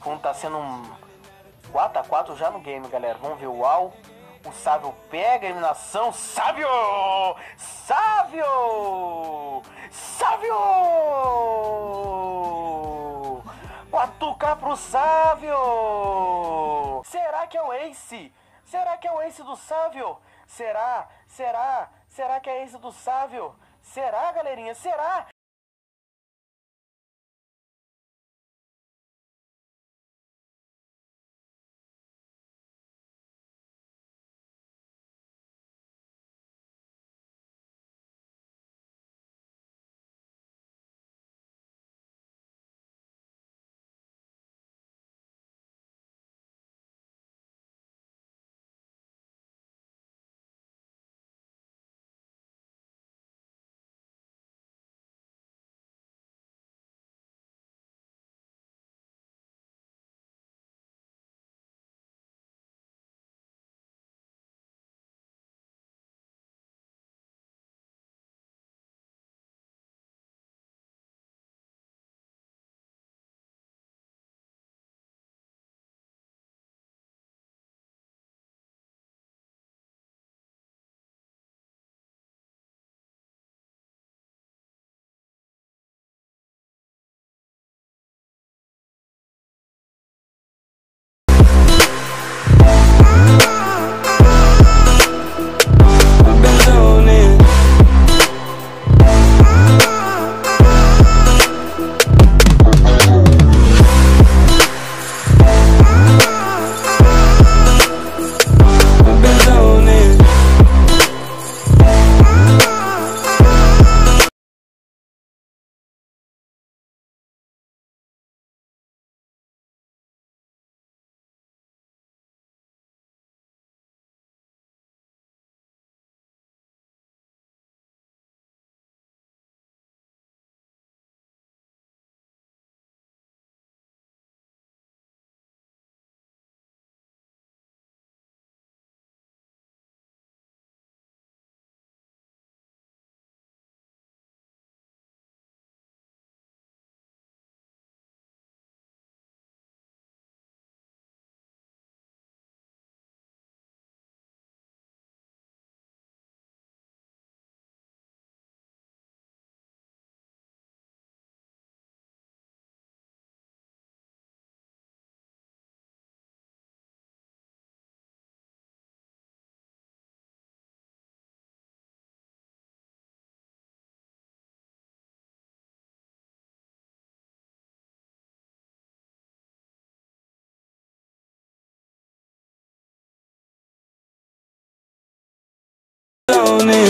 fundo tá sendo um 4x4 já no game, galera. Vamos ver o UAU. O Sávio pega a eliminação. Sávio! Sávio! Sávio! 4K pro Sávio! Será que é o Ace? Será que é o Ace do Sávio? Será? Será? Será que é Ace do Sávio? Será, galerinha? Será? on it.